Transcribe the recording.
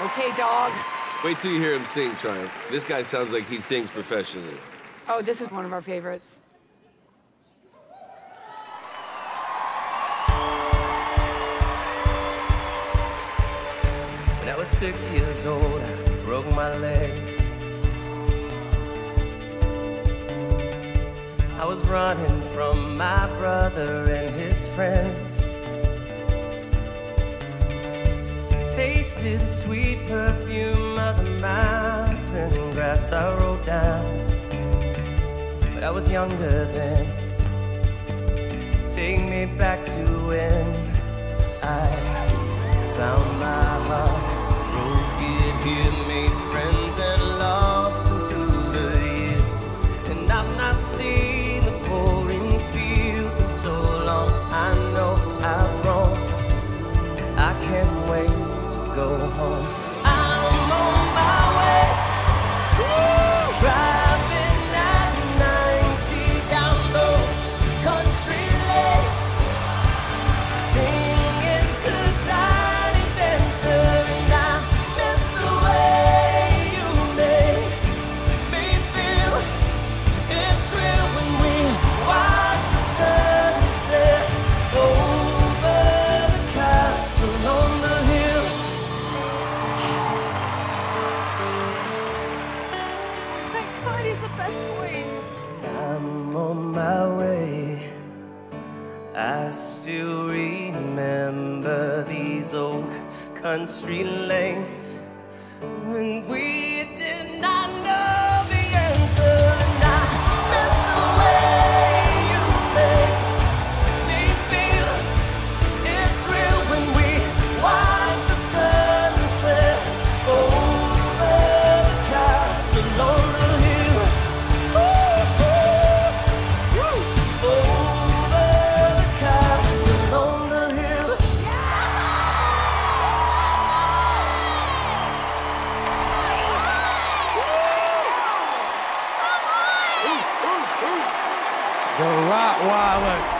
Okay, dog. Wait till you hear him sing, Triumph. This guy sounds like he sings professionally. Oh, this is one of our favorites. When I was 6 years old, I broke my leg. I was running from my brother and his friends. Tasted the sweet perfume of the mountain grass I rode down. But I was younger then. Take me back to when I found my heart, broke it here, made friends and lost them through the years. And I've not seen the pouring fields in so long. I know I've wrong. I can't wait to go home. I'm on my way, driving at 90 down those country lanes, singing to Tiny Dancer, and I miss the way you make me feel. It's real when we watch the sunset over the castle on the hill. My God, he's the best voice. I'm on my way. I still remember these old country lanes when we did not know the answer. And I miss the way you make me feel. It's real when we watch the sunset over the castle on the hill. Over the castle on the hill. The Rottweiler.